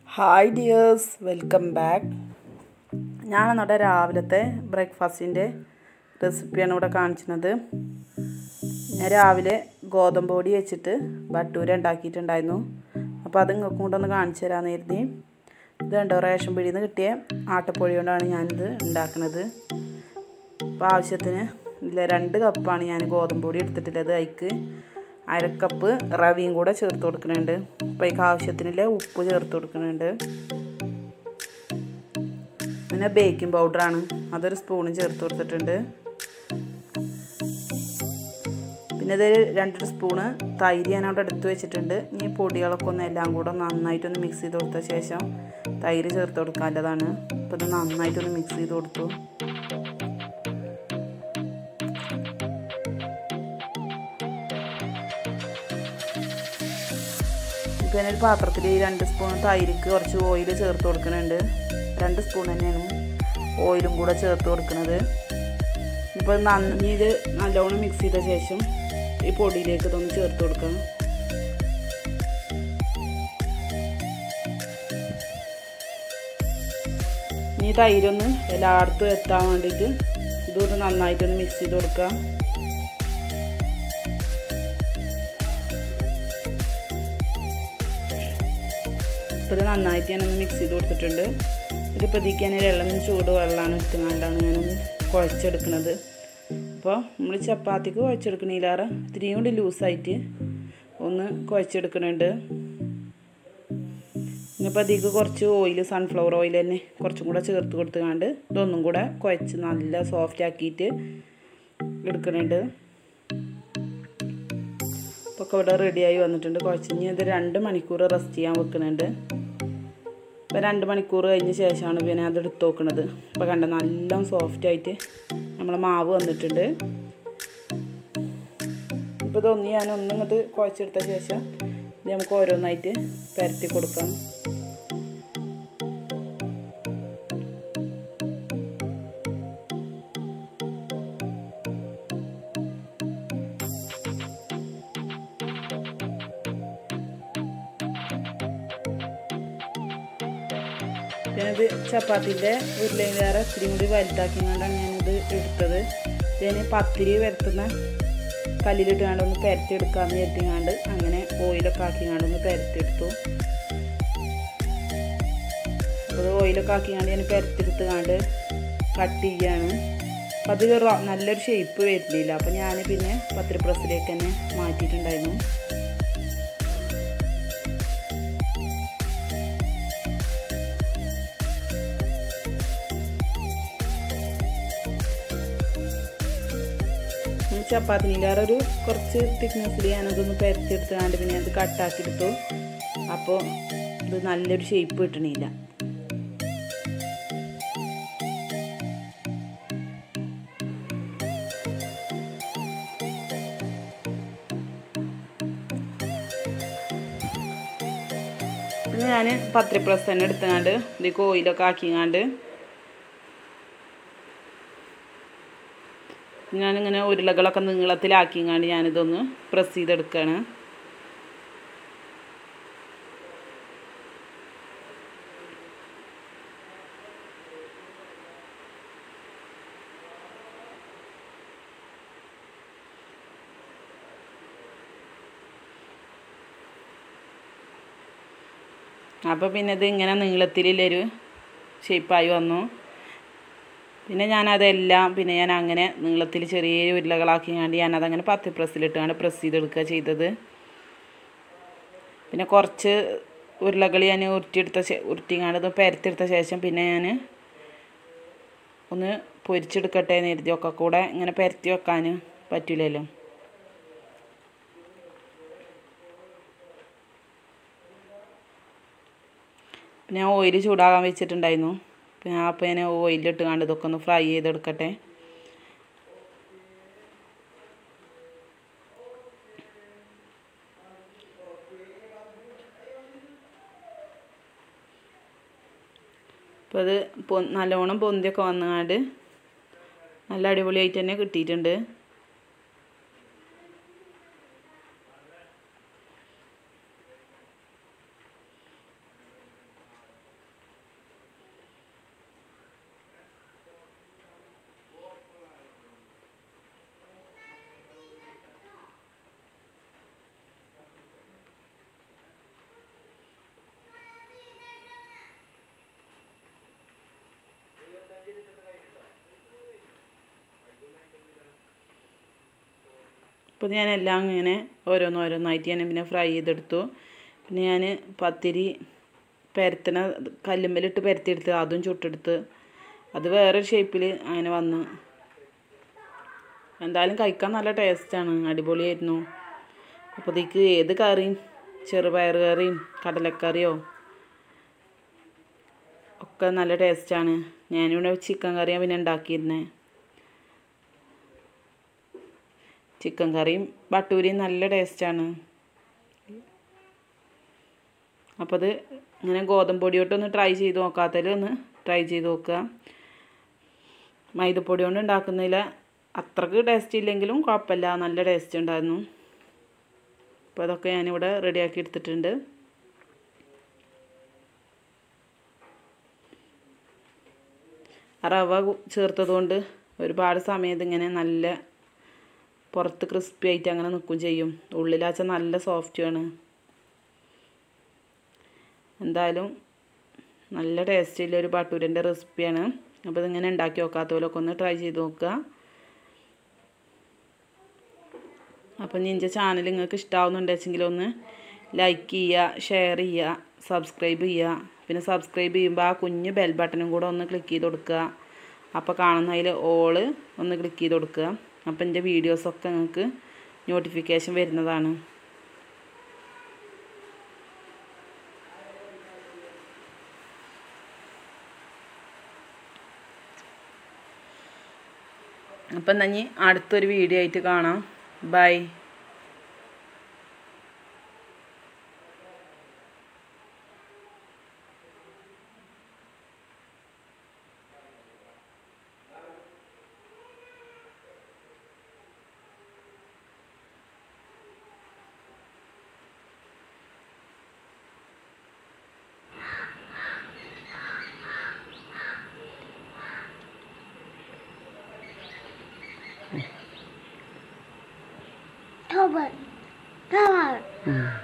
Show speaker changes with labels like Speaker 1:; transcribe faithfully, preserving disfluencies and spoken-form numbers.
Speaker 1: Hi dears, welcome back. ഞാൻ നമ്മുടെ രാവിലത്തെ ബ്രേക്ക്ഫാസ്റ്റിൻ്റെ റെസിപ്പിയാണ് ഇവിടെ കാണിക്കുന്നത്. ഞാൻ രാവിലെ ഗോതമ്പ് പൊടി വെച്ചിട്ട് ബട്ടൂര ഉണ്ടാക്കിയിട്ടുണ്ടായിരുന്നു. അപ്പോൾ അത് നിങ്ങൾക്കും കൂടെ ഒന്ന് കാണിച്ചു തരാമെന്ന് കരുതി. ഇത് കണ്ടോ, റേഷൻ പീടിയിൽ നിന്ന് കിട്ടിയ ആട്ടപ്പൊടി കൊണ്ടാണ് ഞാനിത് ഉണ്ടാക്കുന്നത്. അപ്പോൾ ആവശ്യത്തിന് ഇല്ല രണ്ട് കപ്പാണ് ഞാൻ ഗോതമ്പ് പൊടി എടുത്തിട്ടുള്ളത്. അതിക്ക് അരക്കപ്പ് റവയും കൂടെ ചേർത്ത് കൊടുക്കുന്നുണ്ട്. അപ്പോൾ അതിക്ക് ആവശ്യത്തിനുള്ള ഉപ്പ് ചേർത്ത് കൊടുക്കുന്നുണ്ട്. പിന്നെ ബേക്കിംഗ് പൗഡറാണ്, അതൊരു സ്പൂണ് ചേർത്ത് കൊടുത്തിട്ടുണ്ട്. പിന്നെ ഇത് രണ്ട് സ്പൂണ് തൈര് ഞാൻ അവിടെ എടുത്ത് വെച്ചിട്ടുണ്ട്. ഈ പൊടികളൊക്കെ ഒന്ന് എല്ലാം കൂടെ നന്നായിട്ടൊന്ന് മിക്സ് ചെയ്ത് കൊടുത്ത ശേഷം തൈര് ചേർത്ത് കൊടുക്കാനുള്ളതാണ്. അപ്പോൾ ഇത് നന്നായിട്ടൊന്ന് മിക്സ് ചെയ്ത് കൊടുത്തു. പിന്നെ ഒരു പാത്രത്തിൽ ഈ രണ്ട് സ്പൂൺ തൈരിക്ക് കുറച്ച് ഓയിൽ ചേർത്ത് കൊടുക്കുന്നുണ്ട്. രണ്ട് സ്പൂൺ തന്നെയാണ് ഓയിലും കൂടെ ചേർത്ത് കൊടുക്കുന്നത്. ഇപ്പോൾ നന്ദി ഇത് നല്ലോണം മിക്സ് ചെയ്ത ശേഷം ഈ പൊടിയിലേക്ക് ഇതൊന്ന് ചേർത്ത് കൊടുക്കാം. ഈ തൈരൊന്ന് എല്ലായിടത്തും എത്താൻ വേണ്ടിയിട്ട് ഇതൊന്ന് നന്നായിട്ടൊന്ന് മിക്സ് ചെയ്ത് കൊടുക്കാം. ഇപ്പോൾ ഇത് നന്നായിട്ട് ഞാനൊന്ന് മിക്സ് ചെയ്ത് കൊടുത്തിട്ടുണ്ട്. ഒരു പതിക്കാൻ വെള്ളം ചൂട് വെള്ളമാണ് ഇട്ടുകൊണ്ടാണ് ഞാനൊന്ന് കുഴച്ചെടുക്കുന്നത്. അപ്പോൾ നമ്മൾ ചപ്പാത്തിക്ക് കുഴച്ചെടുക്കണില്ലാറ് ഇത്തിരിയും കൂടി ലൂസായിട്ട് ഒന്ന് കുഴച്ചെടുക്കുന്നുണ്ട്. ഇനിയിപ്പോൾ അതിലേക്ക് കുറച്ച് ഓയിൽ, സൺഫ്ലവർ ഓയിൽ തന്നെ കുറച്ചും കൂടെ ചേർത്ത് കൊടുത്തുകൊണ്ട് ഇതൊന്നും കൂടെ കുഴച്ച് നല്ല സോഫ്റ്റ് ആക്കിയിട്ട് എടുക്കുന്നുണ്ട്. അപ്പോൾ ഒക്കെ ഇവിടെ റെഡിയായി വന്നിട്ടുണ്ട്. കുഴച്ച് ഇനി ഇത് രണ്ട് മണിക്കൂർ റെസ്റ്റ് ചെയ്യാൻ വെക്കുന്നുണ്ട്. ഇപ്പോൾ രണ്ട് മണിക്കൂർ കഴിഞ്ഞ ശേഷമാണ് പിന്നെ അത് എടുത്ത് നോക്കുന്നത്. അപ്പോൾ കണ്ട നല്ല സോഫ്റ്റായിട്ട് നമ്മൾ മാവ് വന്നിട്ടുണ്ട്. ഇപ്പോൾ ഇതൊന്ന് ഞാൻ ഒന്നും ഇങ്ങോട്ട് കുഴച്ചെടുത്ത ശേഷം ഇത് നമുക്ക് ഓരോന്നായിട്ട് പരത്തി കൊടുക്കാം. ഞാനിത് ചപ്പാത്തിൻ്റെ ഉരുളയിലേറെ ഇത്തിരി കൂടി വലുതാക്കിക്കൊണ്ടാണ് ഞാനിത് എടുത്തത്. ഇതിന് പത്തിരി വരത്തുന്ന കല്ലിലിട്ടുകൊണ്ട് ഒന്ന് പരത്തി എടുക്കാമെന്ന് കരുതിങ്ങാണ്ട് അങ്ങനെ ഓയിലൊക്കെ ആക്കിങ്ങാണ്ട് ഒന്ന് പരത്തിയെടുത്തു. അപ്പോൾ അത് ഓയിലൊക്കെ ആക്കിങ്ങാണ്ട് ഞാൻ പരത്തിയെടുത്തുകൊണ്ട് കട്ട് ചെയ്യുകയാണ്. അപ്പോൾ അത് നല്ലൊരു ഷേപ്പ് വരുന്നില്ല. അപ്പോൾ ഞാൻ പിന്നെ പത്തിരി പ്രസ്സിലേക്ക് തന്നെ മാറ്റിയിട്ടുണ്ടായിരുന്നു. ചപ്പാത്തിനിലേറെ ഒരു കുറച്ച് തിക്നെസ്സിൽ ഞാനതൊന്ന് പരത്തിയെടുത്തുകൊണ്ട് പിന്നെ അത് കട്ടാക്കിയെടുത്തു. അപ്പോൾ ഇത് നല്ലൊരു ഷേപ്പ് കിട്ടണില്ല. പിന്നെ ഞാൻ പത്തിരി പ്രസ് തന്നെ എടുത്തുകൊണ്ട് ഇതിലേക്ക് ഓയിലൊക്കെ ആക്കിങ്ങാണ്ട് ഞാനിങ്ങനെ ഉരുളകളൊക്കെ നീളത്തിലാക്കിങ്ങാണ്ട് ഞാനിതൊന്ന് പ്രസ് ചെയ്തെടുക്കുകയാണ്. അപ്പോൾ പിന്നെ ഇത് ഇങ്ങനെ നീളത്തിലുള്ളൊരു ഷേപ്പായി വന്നു. പിന്നെ ഞാനതെല്ലാം പിന്നെ ഞാൻ അങ്ങനെ നീളത്തിൽ ചെറിയ ഉരുളകളാക്കിങ്ങാണ്ട് ഞാനതങ്ങനെ പത്തി പ്രസ്സിലിട്ടാണ് പ്രസ് ചെയ്തെടുക്കുക ചെയ്തത്. പിന്നെ കുറച്ച് ഉരുളകൾ ഞാൻ ഉരുട്ടിയെടുത്ത ഉരുട്ടിങ്ങാണ്ട് ഇത് പരത്തിയെടുത്ത ശേഷം പിന്നെ ഞാൻ ഒന്ന് പൊരിച്ചെടുക്കട്ടെ എന്ന് കരുതി. ഒക്കെ കൂടെ ഇങ്ങനെ പരത്തി വെക്കാൻ പറ്റില്ലല്ലോ. പിന്നെ ഞാൻ ഓയിൽ ചൂടാകാൻ വെച്ചിട്ടുണ്ടായിരുന്നു. പിന്നെ അപ്പോൾ ഞാൻ ഓയിലിട്ട് കണ്ട് ഇതൊക്കെ ഒന്ന് ഫ്രൈ ചെയ്തെടുക്കട്ടെ. അപ്പോൾ അത് പൊ നല്ലോണം പൊന്തിയൊക്കെ വന്നുകൊണ്ട് നല്ല അടിപൊളിയായിട്ട് തന്നെ കിട്ടിയിട്ടുണ്ട്. അപ്പോൾ ഞാനെല്ലാം ഇങ്ങനെ ഓരോന്നോരോന്നായിട്ട് ഞാൻ പിന്നെ ഫ്രൈ ചെയ്തെടുത്തു. പിന്നെ ഞാൻ പത്തിരി പരത്തണ കല്ലുമ്മലിട്ട് പരത്തിയെടുത്ത് അതും ചുട്ടെടുത്ത് അത് വേറൊരു ഷേപ്പിൽ അങ്ങനെ വന്ന്. എന്തായാലും കഴിക്കാൻ നല്ല ടേസ്റ്റാണ്, അടിപൊളിയായിരുന്നു. അപ്പോൾ ഇതിക്ക് ഏത് കറിയും, ചെറുപയർ കറിയും കടലക്കറിയോ ഒക്കെ നല്ല ടേസ്റ്റാണ്. ഞാനിവിടെ ചിക്കൻ കറിയാണ് പിന്നെ ഉണ്ടാക്കിയിരുന്നത്. ചിക്കൻ കറിയും ബട്ടൂരിയും നല്ല ടേസ്റ്റാണ്. അപ്പോൾ അത് ഇങ്ങനെ ഗോതമ്പ് പൊടി തൊട്ടൊന്ന് ട്രൈ ചെയ്ത് നോക്കാത്തതിൽ ഒന്ന് ട്രൈ ചെയ്ത് നോക്കുക. മൈദപ്പൊടി കൊണ്ട് ഉണ്ടാക്കുന്നതിൽ അത്രക്ക് ടേസ്റ്റ് ഇല്ലെങ്കിലും കുഴപ്പമില്ല, നല്ല ടേസ്റ്റ് ഉണ്ടായിരുന്നു. അപ്പോൾ അതൊക്കെ ഞാനിവിടെ റെഡിയാക്കി എടുത്തിട്ടുണ്ട്. റവ ചേർത്തത് കൊണ്ട് ഒരുപാട് സമയത്ത് ഇങ്ങനെ നല്ല പുറത്ത് ക്രിസ്പി ആയിട്ട് അങ്ങനെ നിൽക്കും ചെയ്യും. ഉള്ളിലാച്ച നല്ല സോഫ്റ്റുമാണ്. എന്തായാലും നല്ല ടേസ്റ്റുള്ള ഒരു ബട്ടൂരിൻ്റെ റെസിപ്പിയാണ്. അപ്പോൾ ഇതിങ്ങനെ ഉണ്ടാക്കി നോക്കാത്തവരൊക്കെ ഒന്ന് ട്രൈ ചെയ്ത് നോക്കുക. അപ്പം നിൻ്റെ ചാനൽ നിങ്ങൾക്ക് ഇഷ്ടമാവുന്നുണ്ടെങ്കിൽ ഒന്ന് ലൈക്ക് ചെയ്യുക, ഷെയർ ചെയ്യുക, സബ്സ്ക്രൈബ് ചെയ്യുക. പിന്നെ സബ്സ്ക്രൈബ് ചെയ്യുമ്പോൾ ആ കുഞ്ഞ് ബെൽ ബട്ടണും കൂടെ ഒന്ന് ക്ലിക്ക് ചെയ്ത് കൊടുക്കുക. അപ്പോൾ കാണുന്നതിൽ ഓള് ഒന്ന് ക്ലിക്ക് ചെയ്ത് കൊടുക്കുക. അപ്പോൾ എൻ്റെ വീഡിയോസൊക്കെ നിങ്ങൾക്ക് നോട്ടിഫിക്കേഷൻ വരുന്നതാണ്. അപ്പം എന്നാൽ ഇനി അടുത്തൊരു വീഡിയോ ആയിട്ട് കാണാം. ബൈ.
Speaker 2: Robert, Robert.